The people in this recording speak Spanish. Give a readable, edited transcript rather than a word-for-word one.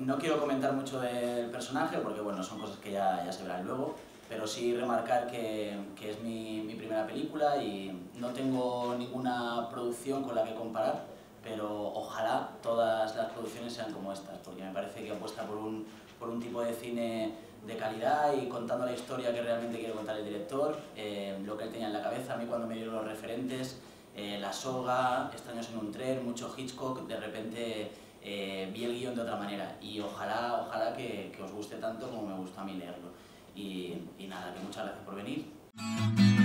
No quiero comentar mucho del personaje porque bueno, son cosas que ya se verán luego, pero sí remarcar que es mi primera película y no tengo ninguna producción con la que comparar, pero ojalá todas las producciones sean como estas, porque me parece que apuesta por un tipo de cine de calidad y contando la historia que realmente quiere contar el director, lo que él tenía en la cabeza. A mí cuando me dieron los referentes, La Soga, Extraños en un tren, mucho Hitchcock, de repente vi el guión de otra manera y ojalá que os guste tanto como me gustó a mí leerlo. Y nada, que muchas gracias por venir.